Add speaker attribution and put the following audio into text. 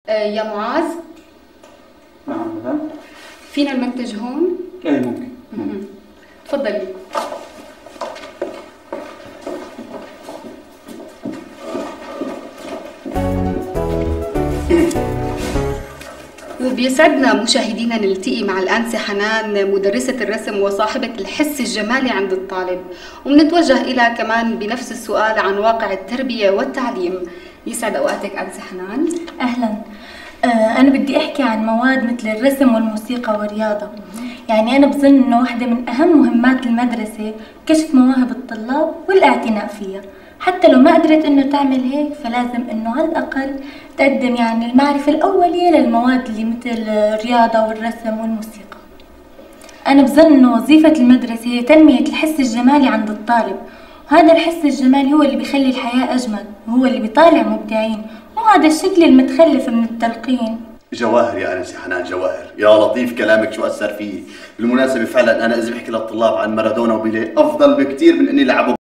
Speaker 1: يا معاذ.
Speaker 2: نعم مدام.
Speaker 1: فينا المنتج هون؟
Speaker 2: ايه ممكن.
Speaker 1: تفضلي. وبيسعدنا مشاهدينا نلتقي مع الآنسة حنان، مدرسة الرسم وصاحبة الحس الجمالي عند الطالب، وبنتوجه إلى كمان بنفس السؤال عن واقع التربية والتعليم. يسعد أوقاتك أنسة حنان.
Speaker 3: أهلا. أنا بدي أحكي عن مواد مثل الرسم والموسيقى والرياضة. يعني أنا بظن إنه واحدة من أهم مهمات المدرسة كشف مواهب الطلاب والاعتناء فيها، حتى لو ما قدرت إنه تعمل هيك فلازم إنه على الأقل تقدم يعني المعرفة الأولية للمواد اللي مثل الرياضة والرسم والموسيقى. أنا بظن إنه وظيفة المدرسة هي تنمية الحس الجمالي عند الطالب، وهذا الحس الجمالي هو اللي بيخلي الحياة أجمل، وهو اللي بيطالع مبدعين، وهذا الشكل المتخلف من التلقين.
Speaker 4: جواهر يا أنسة حنان، جواهر يا لطيف كلامك شو أثر فيه. بالمناسبة فعلا أنا إذا بحكي للطلاب عن مارادونا وبيليه أفضل بكتير من إني لعبوا